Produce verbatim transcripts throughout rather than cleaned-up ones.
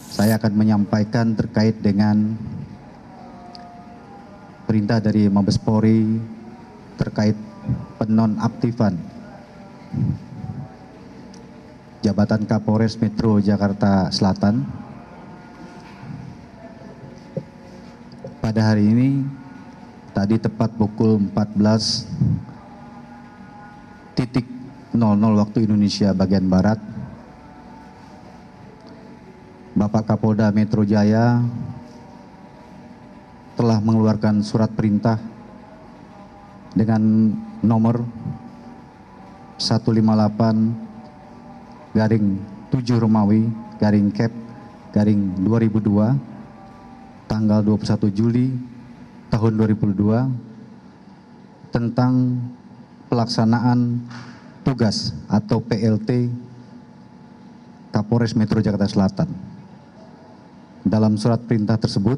Saya akan menyampaikan terkait dengan perintah dari Mabes Polri terkait penonaktifan jabatan Kapolres Metro Jakarta Selatan. Pada hari ini, tadi tepat pukul empat belas nol nol waktu Indonesia bagian Barat, Bapak Kapolda Metro Jaya telah mengeluarkan surat perintah dengan nomor seratus lima puluh delapan garing tujuh Romawi garing Cap garing dua ribu dua tanggal dua puluh satu Juli tahun dua ribu dua tentang pelaksanaan tugas atau P L T Kapolres Metro Jakarta Selatan. Dalam surat perintah tersebut,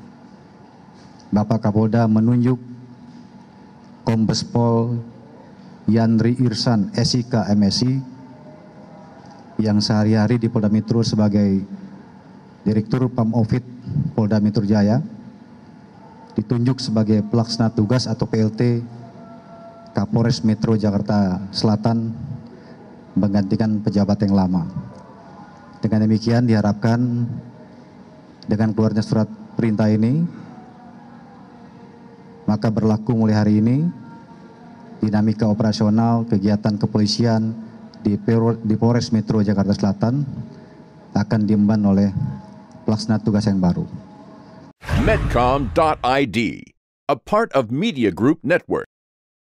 Bapak Kapolda menunjuk Kombes Pol Yandri Irsan S I K M Si yang sehari-hari di Polda Metro sebagai Direktur Pamofit Polda Metro Jaya ditunjuk sebagai pelaksana tugas atau P L T Kapolres Metro Jakarta Selatan menggantikan pejabat yang lama. Dengan demikian diharapkan dengan keluarnya surat perintah ini, maka berlaku mulai hari ini dinamika operasional kegiatan kepolisian di, di Polres Metro Jakarta Selatan akan diemban oleh pelaksana tugas yang baru. Medcom dot I D, a part of Media Group Network.